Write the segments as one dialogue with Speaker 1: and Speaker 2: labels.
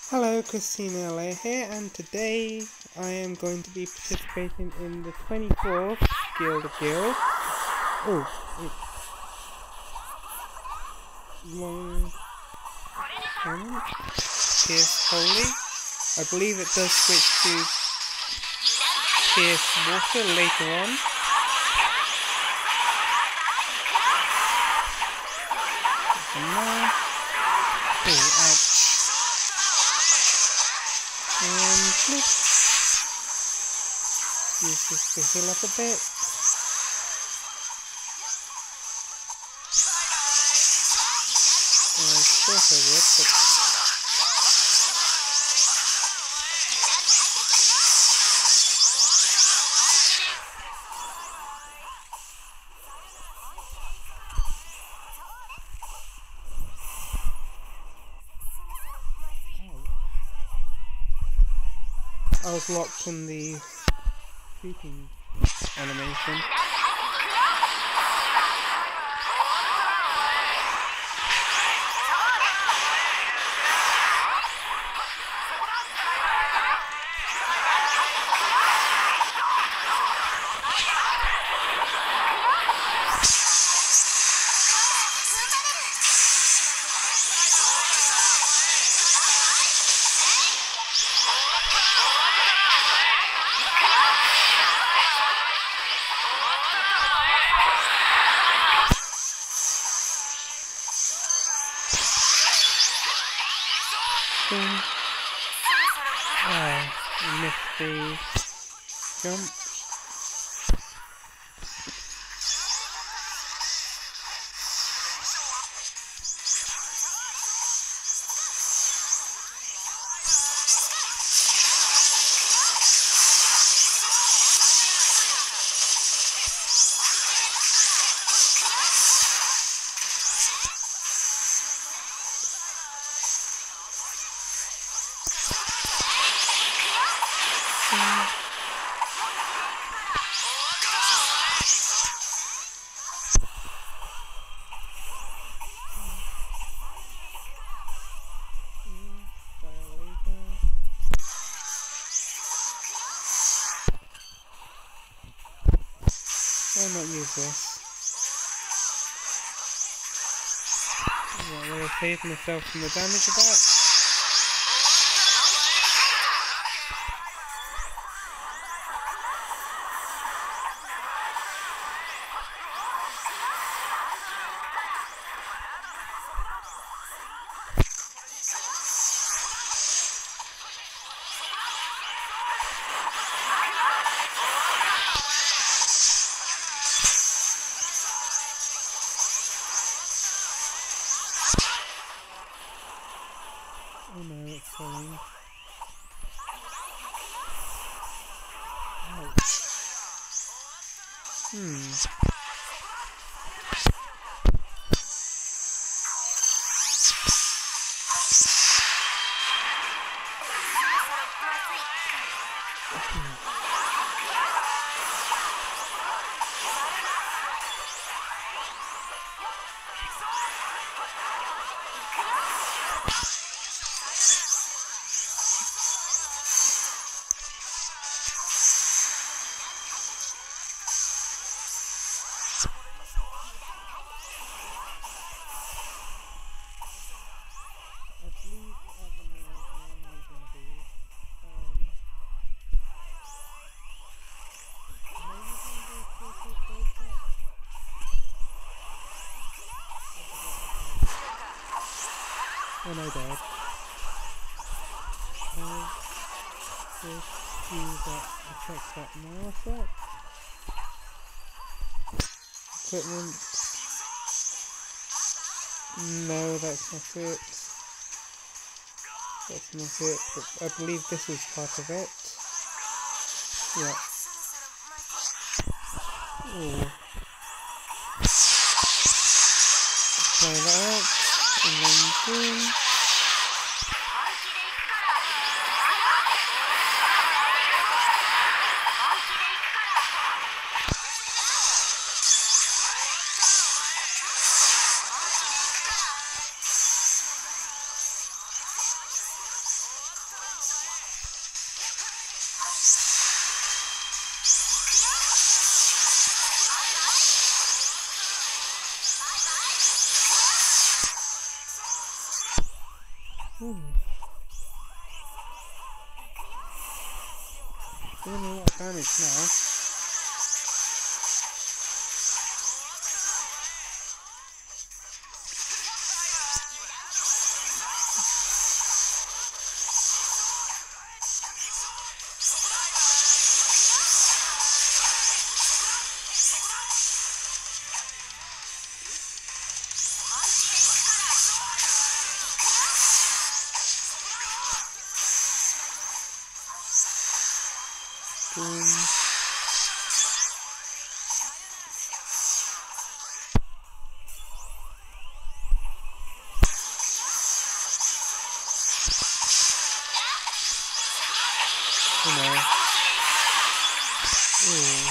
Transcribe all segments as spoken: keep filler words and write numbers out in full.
Speaker 1: Hello, Christina L A here, and today I am going to be participating in the twenty-fourth Guild of Guilds. Oh, it's long moment. Pierce Holy. I believe it does switch to Pierce Water later on. Oh, ouch. And flip. Use this to heal up a bit. I thought I would, but I was locked in the shooting animation. Ah, I missed the jump. Why not use this? Right, will I save myself from the damage of that? Oh no, it's falling. Ouch. Hmm. And I died. Uh, just use that, affect that now effect. Equipment. No, that's not it. That's not it, but I believe this is part of it. Yeah. Ooh. Try that out. And then boom. Hmm. Doing a lot of damage now. Boom. You know. Ooh.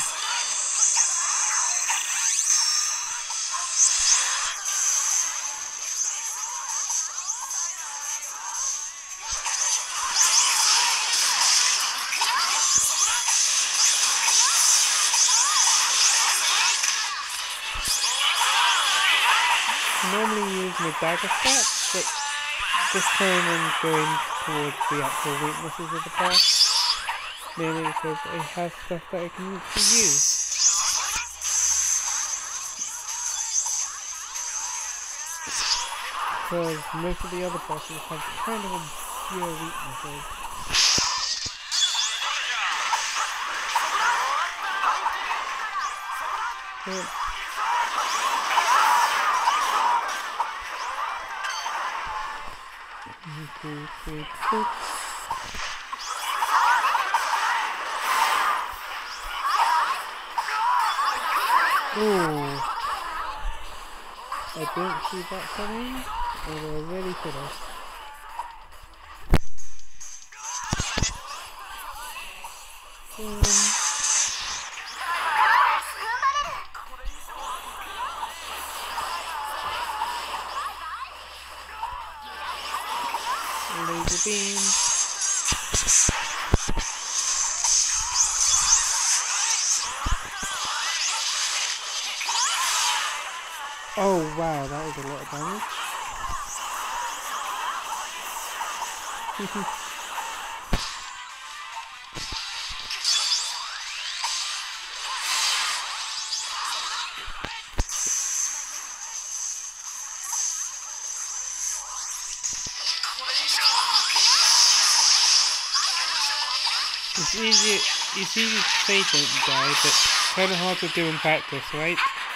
Speaker 1: Normally using a dagger set, but this time I'm going towards the actual weaknesses of the boss, mainly because it has stuff that I can actually use. Because most of the other bosses have kind of obscure weaknesses. But Two, three, six. Ooh. I didn't see that coming, although I really should have. Um. Laser beam. Oh wow, that was a lot of damage. It's easy, it's easy to say don't die, but kind of hard to do in practice, right?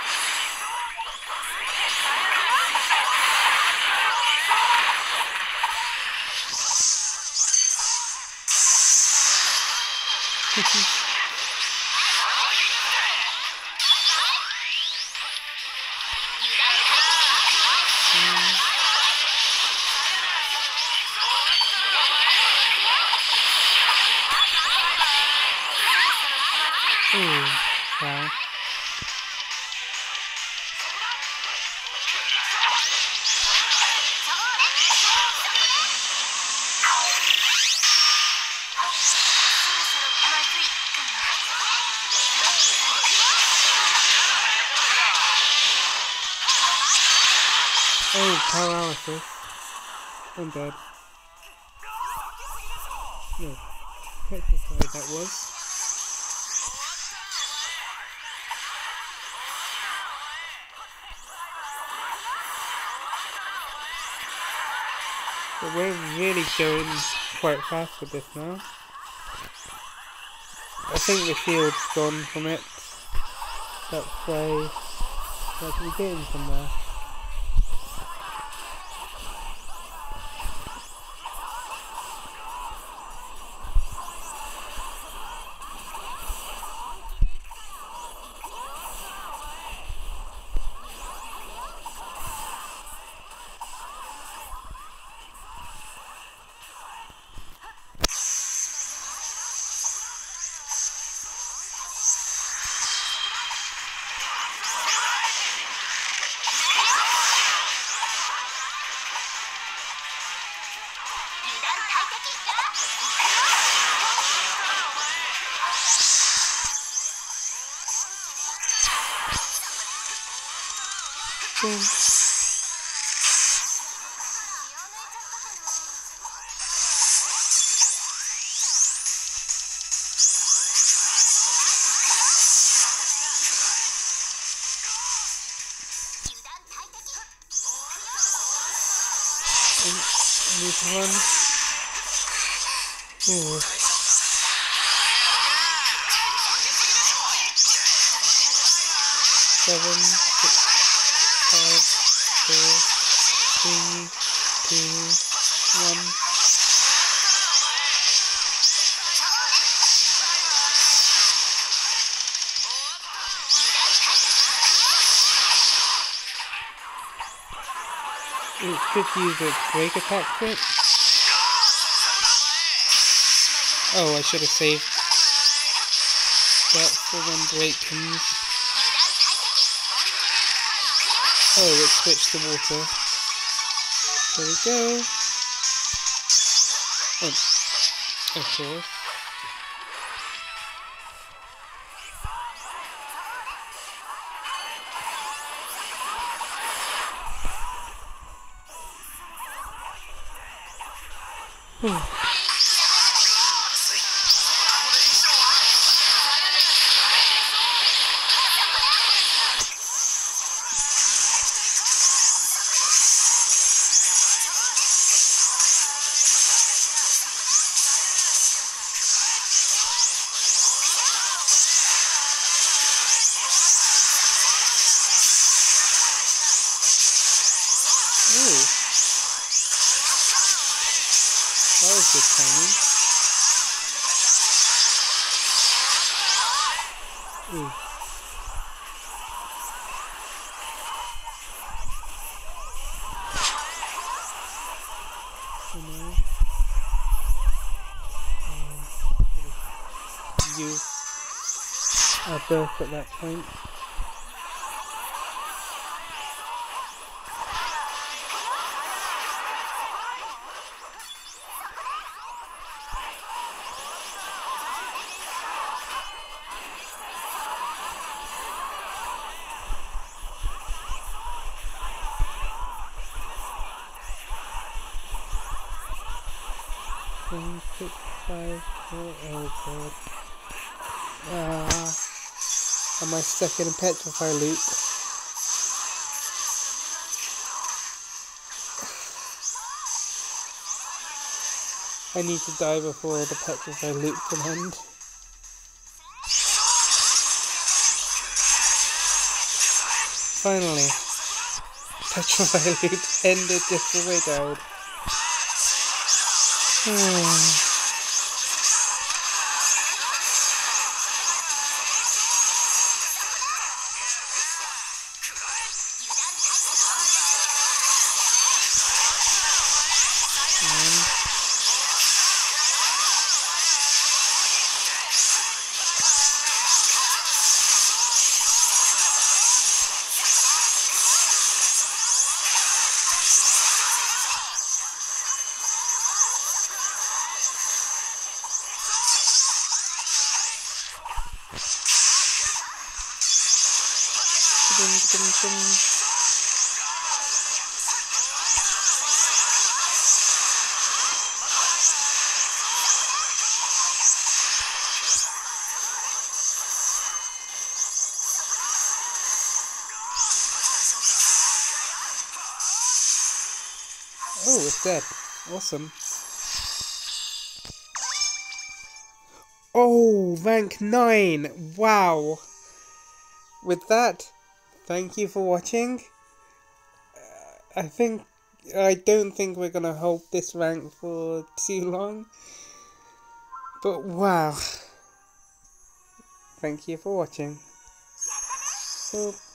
Speaker 1: Ooh, wow. Oh, paralysis. I'm dead. No, petrified that was. But we're really going quite fast with this now. I think the shield's gone from it. That's why that's we're getting from there. need to run. Ooh. Seven, six, five, four, three, two, one. It should use a break attack crit. Oh, I should have saved that for when break comes. Oh, it switched to water. There we go. Oh, of course. Hmm. Ooh. That was good timing. Ooh. Oh no. Um, use a burst at that point. One, six, five, four, oh god. Ah, am I stuck in a petrify loop? I need to die before the petrify loop can end. Finally, petrify loop ended just as I died. Hmm. Oh, it's dead. Awesome. Oh, rank nine! Wow! With that, thank you for watching. Uh, I think, I don't think we're gonna hold this rank for too long. But wow. Thank you for watching. So,